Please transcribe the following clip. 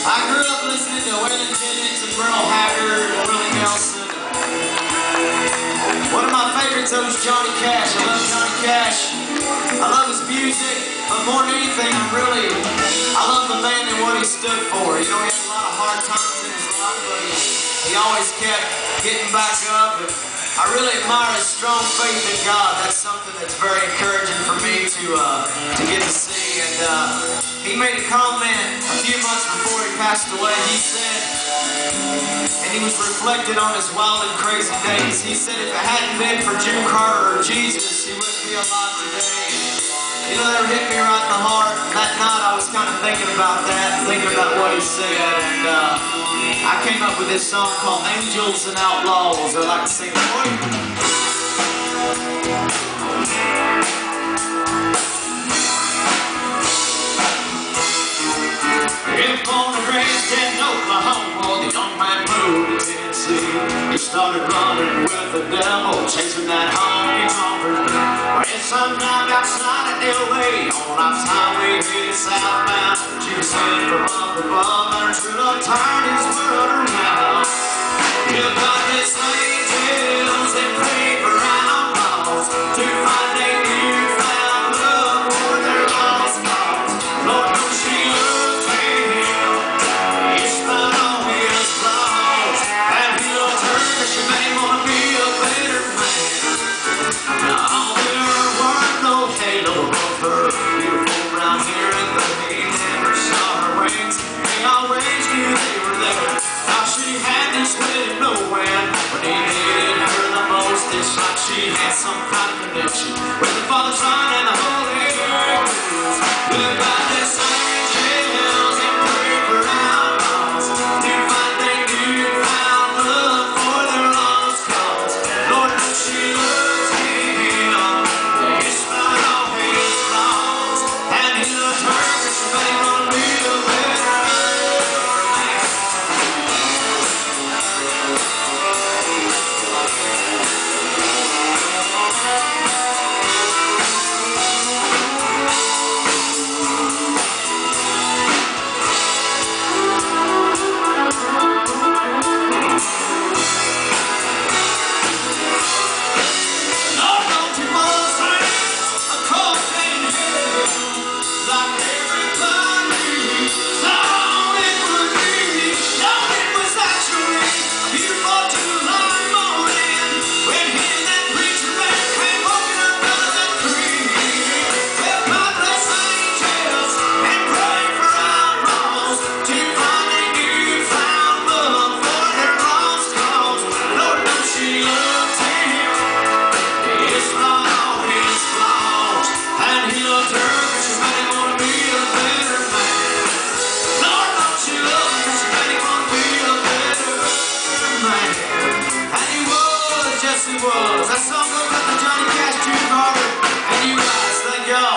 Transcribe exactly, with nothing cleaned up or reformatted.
I grew up listening to Waylon Jennings and Merle Haggard and Willie Nelson. One of my favorites was Johnny Cash. I love Johnny Cash. I love his music, but more than anything, I really, I love the man and what he stood for. You know, he had a lot of hard times in his life, but he, he always kept getting back up. And I really admire his strong faith in God. That's something that's very encouraging for me to uh, to get to see. And uh, he made a comment a few months before he passed away. He said, and he was reflecting on his wild and crazy days. He said, if it hadn't been for Jim Carter or Jesus, he wouldn't be alive today. You know, that hit me right in the heart. That night I was kind of thinking about that, thinking about what he said, and uh, I came up with this song called Angels and Outlaws. I'd like to sing it for you. If born and raised in Oklahoma, the young man moved to Tennessee. He started running with the devil, chasing that honky tonk dream. When sundown outside of L A, on our highway headed southbound, she was sent from up above, and should have turned his world around. You got this angels and pray for outlaws to find a newfound love for their lost cause. Lord knows she loves him, despite all his flaws, and he loves her, she may want to be a better man. Now there weren't no halo above her, beautiful brown hair and the he never saw her wings. They always knew they were there. Now she had this way of knowing when he needed her the most. It's like she had some kind of connection with the Father, Son, and the Holy Ghost. We've got this angels and pray for outlaws to find a newfound love for their lost cause. Lord knows she loves him, despite all his flaws, and he loves her, but she may want to be a better man. Yes, it was. That song goes out to Johnny Cash, Jim Carter, and you guys. Thank y'all.